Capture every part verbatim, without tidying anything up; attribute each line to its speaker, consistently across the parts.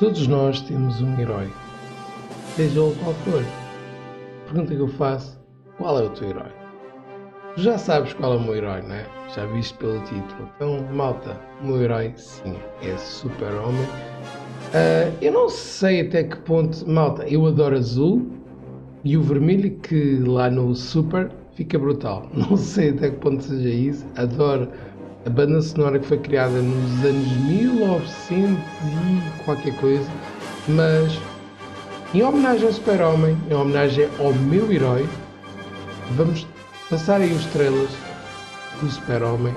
Speaker 1: Todos nós temos um herói, seja ele qual for. Pergunta que eu faço: qual é o teu herói? Tu já sabes qual é o meu herói, não é? Já viste pelo título. Então, malta, o meu herói, sim, é Super-Homem. Uh, eu não sei até que ponto, malta, eu adoro azul e o vermelho que lá no Super fica brutal. Não sei até que ponto seja isso. Adoro a banda sonora que foi criada nos anos mil e novecentos e qualquer coisa, mas em homenagem ao Super-Homem, em homenagem ao meu herói, vamos passar aí os trailers do Super-Homem,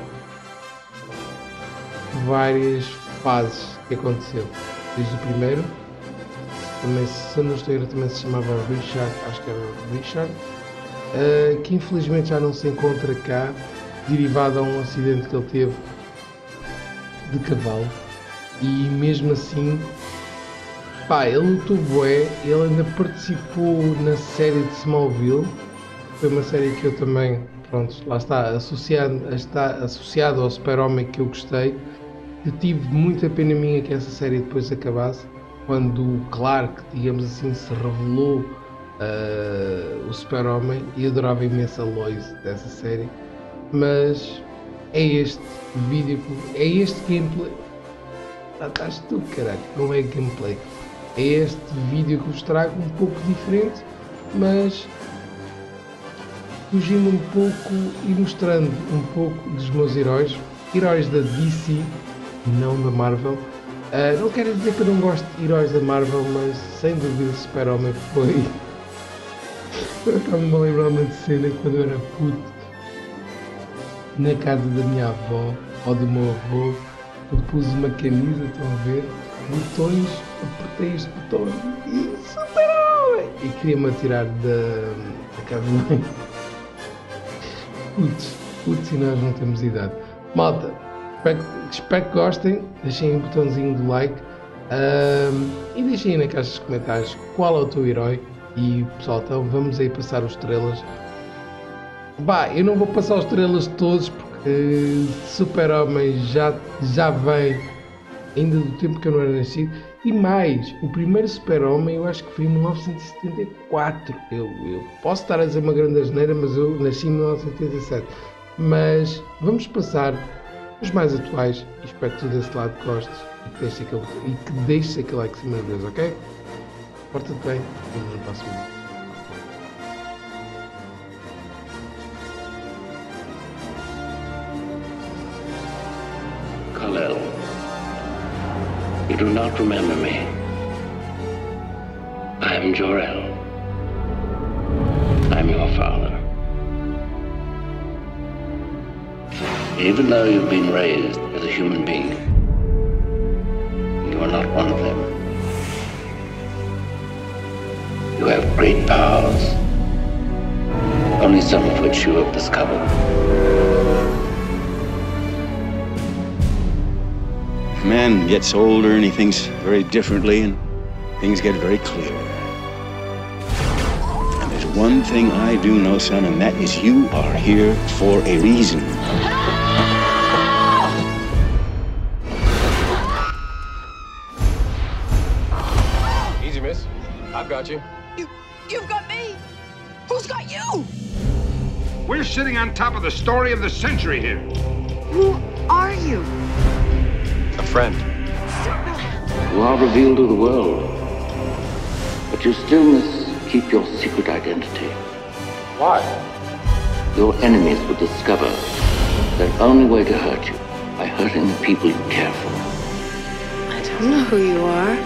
Speaker 1: várias fases que aconteceu. Desde o primeiro, também, se eu não estou a erro, também se chamava Richard, acho que era Richard, uh, que infelizmente já não se encontra cá, derivado a um acidente que ele teve de cavalo. E mesmo assim, pá, ele lutou bué, ele ainda participou na série de Smallville, foi uma série que eu também, pronto, lá está, associado, está associado ao Super-Homem, que eu gostei. Eu tive muita pena minha que essa série depois acabasse, quando o Clark, digamos assim, se revelou uh, o Super-Homem, e eu adorava imenso a Lois dessa série. Mas é este vídeo, é este gameplay. Ah, estás tu, caralho, não é gameplay. É este vídeo que vos trago, um pouco diferente, mas fugindo um pouco e mostrando um pouco dos meus heróis, heróis da D C, não da Marvel. Uh, não quero dizer que eu não gosto de heróis da Marvel, mas sem dúvida Super-Homem foi. Eu acabo-me a lembrar uma cena quando eu era puto, na casa da minha avó ou do meu avô, eu pus uma camisa, estão a ver, botões, apertei este botão e Super-Homem! E queria-me atirar da, da casa de mãe. Putz, putz, e nós não temos idade. Malta, espero, espero que gostem, deixem um botãozinho de like um, e deixem aí na caixa dos comentários qual é o teu herói. E pessoal, então vamos aí passar os trailers. Bah, eu não vou passar os trailers todos porque Super-Homem já, já vem ainda do tempo que eu não era nascido. E mais, o primeiro Super-Homem eu acho que foi em mil novecentos e setenta e quatro. Eu, eu posso estar a dizer uma grande asneira, mas eu nasci em mil novecentos e setenta e sete. Mas vamos passar os mais atuais e espero que tu desse lado gostes e que deixes aquele, e que deixes aquele like em cima de Deus, ok? Porta-te bem, vemos no próximo vídeo.
Speaker 2: Kal-El, you do not remember me. I am Jor-El. I'm your father. Even though you've been raised as a human being, you are not one of them. You have great powers, only some of which you have discovered.
Speaker 3: A man gets older and he thinks very differently and things get very clear. And there's one thing I do know, son, and that is you are here for a reason.
Speaker 4: Easy, miss. I've got you.
Speaker 5: You, you've got me. Who's got you?
Speaker 6: We're sitting on top of the story of the century here.
Speaker 5: Who are you?
Speaker 4: A friend.
Speaker 2: You are revealed to the world, but you still must keep your secret identity.
Speaker 4: Why?
Speaker 2: Your enemies will discover their only way to hurt you by hurting the people you care for.
Speaker 5: I don't know who you are.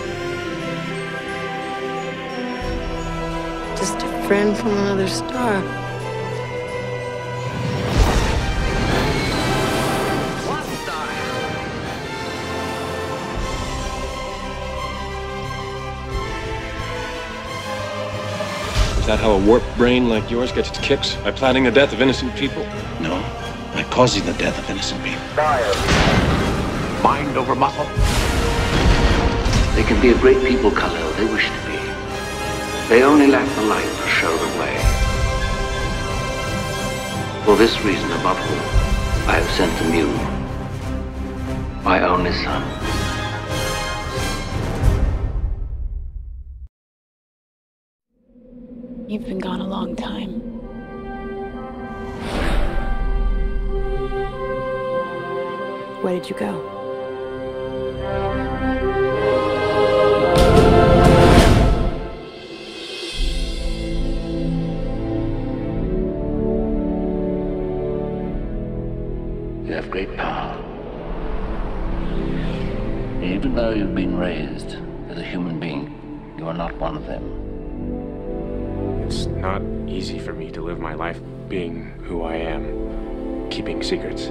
Speaker 5: Just a friend from another star.
Speaker 4: Is that how a warped brain like yours gets its kicks? By planning the death of innocent people?
Speaker 3: No, by causing the death of innocent people.
Speaker 6: Mind over muscle.
Speaker 2: They can be a great people, Kal-El. They wish to be. They only lack the light to show the way. For this reason, above all, I have sent them you, my only son.
Speaker 7: You've been gone a long time. Where did you go?
Speaker 2: You have great power. Even though you've been raised as a human being, you are not one of them.
Speaker 4: It's not easy for me to live my life being who I am, keeping secrets.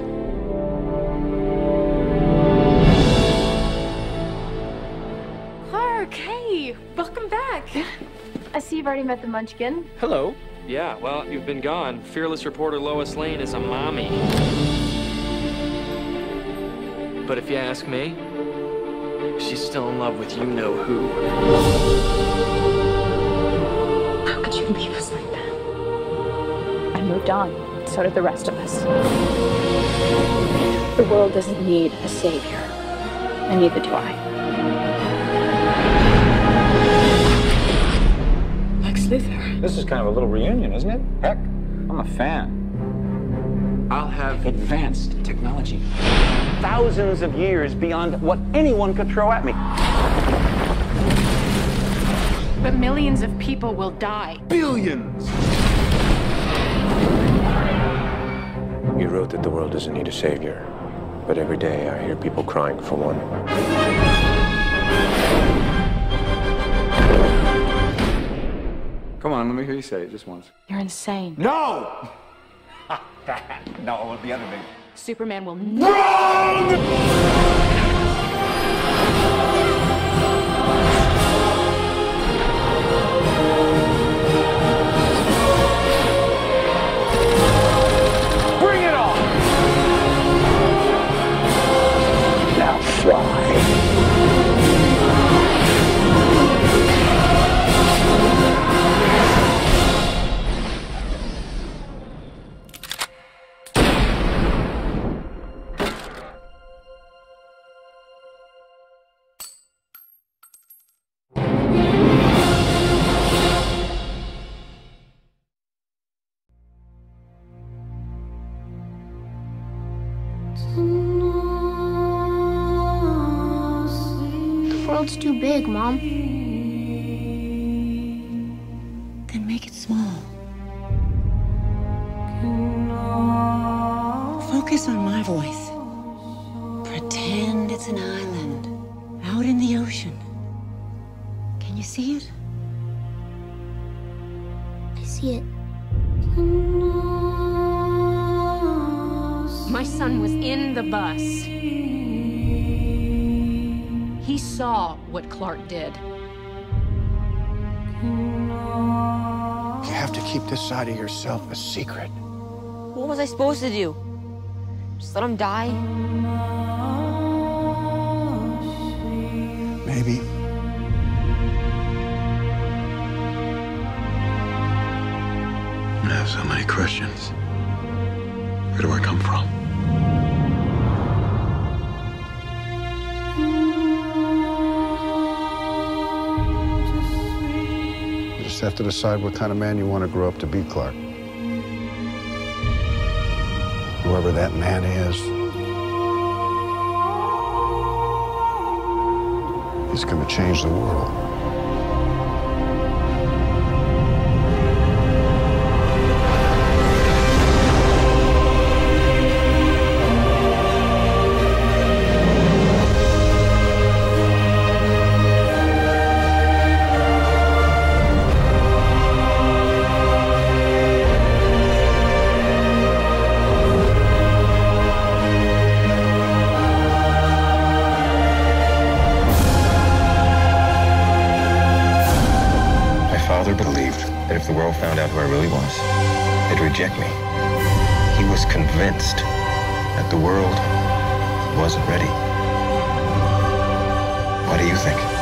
Speaker 8: Clark, hey, welcome back. I see you've already met the Munchkin.
Speaker 9: Hello. Yeah, well, you've been gone. Fearless reporter Lois Lane is a mommy. But if you ask me, she's still in love with you-know-who.
Speaker 7: How could you leave us like that? I moved on. So did the rest of us. The world doesn't need a savior. And neither do I. Lex Luthor.
Speaker 10: This is kind of a little reunion, isn't it? Heck, I'm a fan. I'll have advanced technology. Thousands of years beyond what anyone could throw at me.
Speaker 8: But millions of people will die.
Speaker 10: Billions!
Speaker 4: You wrote that the world doesn't need a savior, but every day I hear people crying for one.
Speaker 10: Come on, let me hear you say it just once.
Speaker 7: You're insane.
Speaker 10: No! No, the other thing.
Speaker 7: Superman will never...
Speaker 11: The world's too big, Mom.
Speaker 5: Then make it small. Focus on my voice. Pretend it's an island out in the ocean. Can you see it?
Speaker 11: I see it.
Speaker 8: My son was in the bus. He saw what Clark did.
Speaker 12: You have to keep this side of yourself a secret.
Speaker 5: What was I supposed to do? Just let him die?
Speaker 12: Maybe.
Speaker 3: I have so many questions. Where do I come from?
Speaker 12: You just have to decide what kind of man you want to grow up to be, Clark. Whoever that man is, he's going to change the world.
Speaker 3: My father believed that if the world found out who I really was, they'd reject me. He was convinced that the world wasn't ready. What do you think?